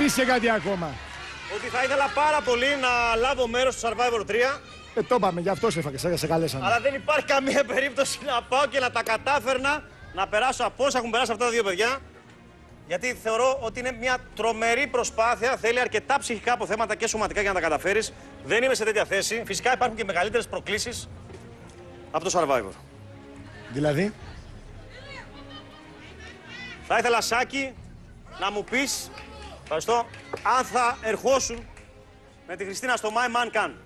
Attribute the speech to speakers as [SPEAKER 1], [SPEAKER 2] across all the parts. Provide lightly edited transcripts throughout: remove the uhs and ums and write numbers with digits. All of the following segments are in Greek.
[SPEAKER 1] πεις και κάτι ακόμα.
[SPEAKER 2] Ότι θα ήθελα πάρα πολύ να λάβω μέρος στο Survivor 3.
[SPEAKER 1] Το είπαμε, γι' αυτό σε καλέσαμε.
[SPEAKER 2] Αλλά δεν υπάρχει καμία περίπτωση να πάω και να τα κατάφερνα να περάσω από όσα έχουν περάσει αυτά τα δύο παιδιά. Γιατί θεωρώ ότι είναι μια τρομερή προσπάθεια. Θέλει αρκετά ψυχικά αποθέματα και σωματικά για να τα καταφέρεις. Δεν είμαι σε τέτοια θέση. Φυσικά υπάρχουν και μεγαλύτερες προκλήσεις από το Survivor.
[SPEAKER 1] Δηλαδή.
[SPEAKER 2] Θα ήθελα, Σάκη, να μου πεις, ευχαριστώ, αν θα ερχόσουν με τη Χριστίνα στο My Man Can.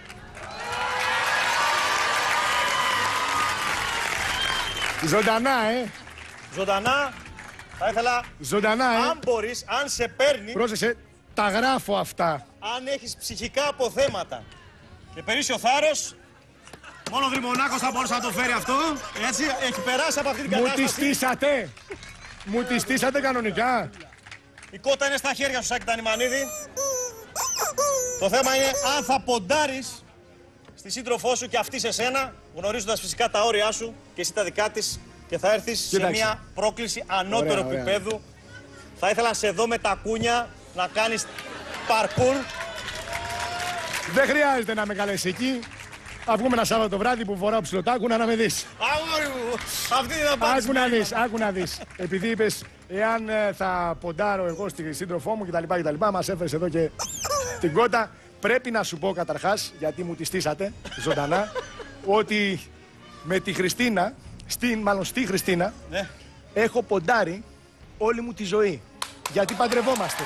[SPEAKER 1] Ζωντανά,
[SPEAKER 2] Ζωντανά, θα ήθελα,
[SPEAKER 1] Ζωντανά,
[SPEAKER 2] αν μπορείς, αν σε παίρνει,
[SPEAKER 1] Πρόσεξε, τα γράφω αυτά.
[SPEAKER 2] αν έχεις ψυχικά αποθέματα και περίσσιο θάρρος, μόνο ο Δρυμονάκος θα μπορούσε να το φέρει αυτό. Έτσι, έχει περάσει από αυτή την κατάσταση.
[SPEAKER 1] Μου τη στήσατε. Μου τη στήσατε κανονικά.
[SPEAKER 2] Η κότα είναι στα χέρια σου, Σάκη Τανιμανίδη. Το θέμα είναι αν θα ποντάρεις στη σύντροφό σου και αυτή σε σένα, γνωρίζοντας φυσικά τα όρια σου και εσύ τα δικά της, και θα έρθεις σε μια πρόκληση ανώτερου επίπεδου. Θα ήθελα να σε δω με τα κούνια να κάνεις παρκούρ.
[SPEAKER 1] Δεν χρειάζεται να με καλέσει εκεί. Θα βγούμε ένα Σάββατο το βράδυ που φοράω ψιλοτάκουνα να με δεις.
[SPEAKER 2] Αγόρι μου, αυτή είναι η απάντηση.
[SPEAKER 1] Άκου να δεις. Επειδή είπες, εάν θα ποντάρω εγώ στη σύντροφό μου κτλ. Μας έφερες εδώ και την κότα. Πρέπει να σου πω καταρχάς, γιατί μου τη στήσατε ζωντανά, ότι με τη Χριστίνα, στη Χριστίνα,
[SPEAKER 2] Ναι.
[SPEAKER 1] έχω ποντάρει όλη μου τη ζωή. Γιατί παντρευόμαστε.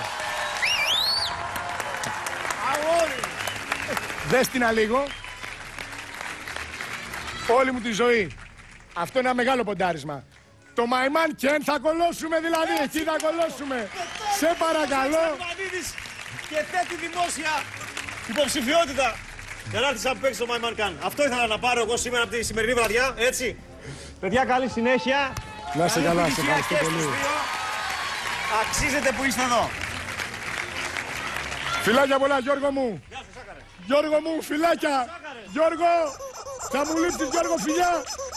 [SPEAKER 2] Αγόρι.
[SPEAKER 1] Δες την λίγο. Όλη μου τη ζωή. Αυτό είναι ένα μεγάλο ποντάρισμα. Το My Man Can θα κολλώσουμε δηλαδή, εκεί θα κολλώσουμε. Σε παρακαλώ.
[SPEAKER 2] Και θέτει δημόσια υποψηφιότητα για να έρθεις να παίξεις το My Man Can. Αυτό ήθελα να πάρω εγώ σήμερα από τη σημερινή βραδιά, έτσι. Παιδιά, καλή συνέχεια.
[SPEAKER 1] Να είσαι καλά, σε ευχαριστώ
[SPEAKER 2] και στους
[SPEAKER 1] πολύ.
[SPEAKER 2] δύο. Αξίζετε που είστε εδώ.
[SPEAKER 1] Φιλάκια πολλά, Γιώργο μου.
[SPEAKER 2] Γεια σου, Σάκαρε.
[SPEAKER 1] Γιώργο μου, φιλάκια. Γιώργο, θα μου λείψεις, Γιώργο, φιλιά.